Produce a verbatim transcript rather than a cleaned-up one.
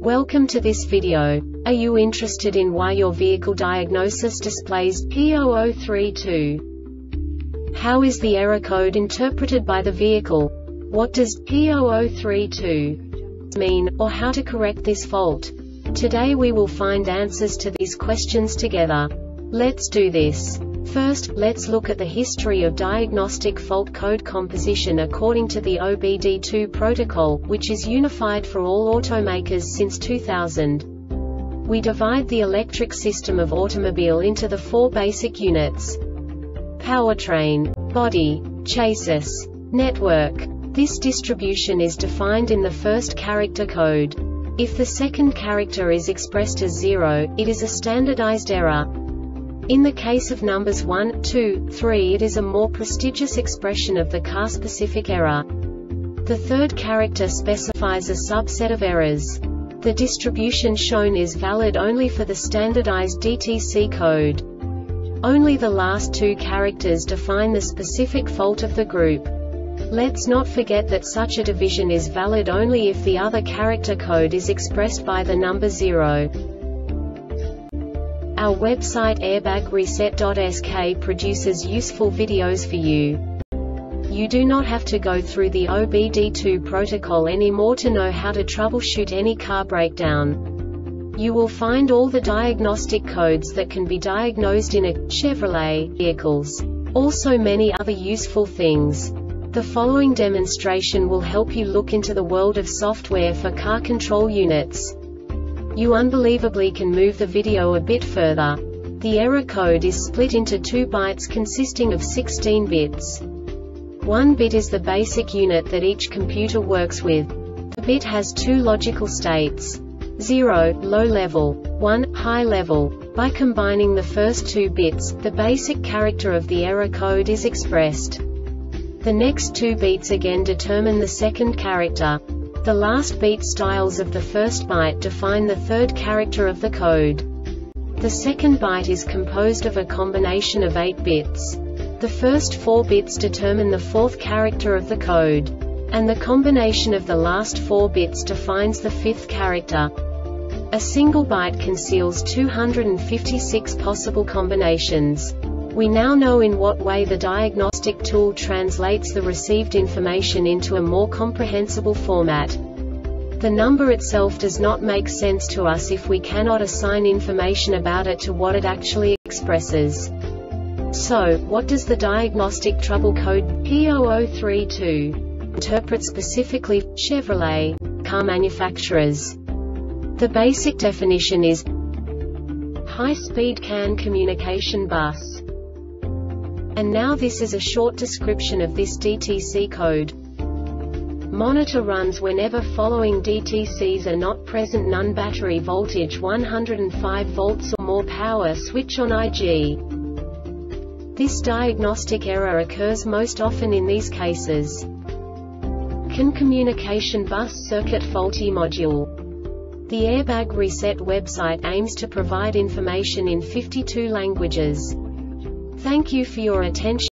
Welcome to this video. Are you interested in why your vehicle diagnosis displays P zero zero three two? How is the error code interpreted by the vehicle? What does P zero zero three two mean, or how to correct this fault? Today we will find answers to these questions together. Let's do this. First, let's look at the history of diagnostic fault code composition according to the O B D two protocol, which is unified for all automakers since two thousand. We divide the electric system of automobile into the four basic units: powertrain, body, chassis, network. This distribution is defined in the first character code. If the second character is expressed as zero, it is a standardized error. In the case of numbers one, two, three, it is a more prestigious expression of the car-specific error. The third character specifies a subset of errors. The distribution shown is valid only for the standardized D T C code. Only the last two characters define the specific fault of the group. Let's not forget that such a division is valid only if the other character code is expressed by the number zero. Our website airbag reset dot S K produces useful videos for you. You do not have to go through the O B D two protocol anymore to know how to troubleshoot any car breakdown. You will find all the diagnostic codes that can be diagnosed in a Chevrolet vehicles. Also many other useful things. The following demonstration will help you look into the world of software for car control units. You unbelievably can move the video a bit further. The error code is split into two bytes consisting of sixteen bits. One bit is the basic unit that each computer works with. The bit has two logical states: zero, low level, one, high level. By combining the first two bits, the basic character of the error code is expressed. The next two beats again determine the second character. The last beat styles of the first byte define the third character of the code. The second byte is composed of a combination of eight bits. The first four bits determine the fourth character of the code. And the combination of the last four bits defines the fifth character. A single byte conceals two hundred fifty-six possible combinations. We now know in what way the diagnostic tool translates the received information into a more comprehensible format. The number itself does not make sense to us if we cannot assign information about it to what it actually expresses. So, what does the diagnostic trouble code P zero zero three two interpret specifically for Chevrolet car manufacturers? The basic definition is high-speed C A N communication bus. And now this is a short description of this D T C code. Monitor runs whenever following D T Cs are not present: none, battery voltage one hundred five volts or more, power switch on I G. This diagnostic error occurs most often in these cases: C A N communication bus circuit faulty module. The Airbag Reset website aims to provide information in fifty-two languages. Thank you for your attention.